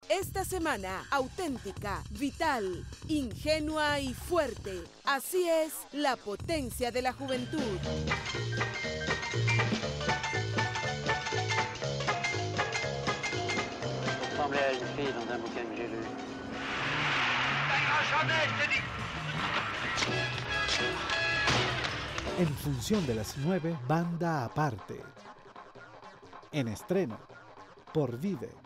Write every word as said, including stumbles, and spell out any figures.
Esta semana, auténtica, vital, ingenua y fuerte. Así es la potencia de la juventud. Ressemblait à une fille dans un bouquin que j'ai lu. En función de las nueve, banda aparte. En estreno, por Vive.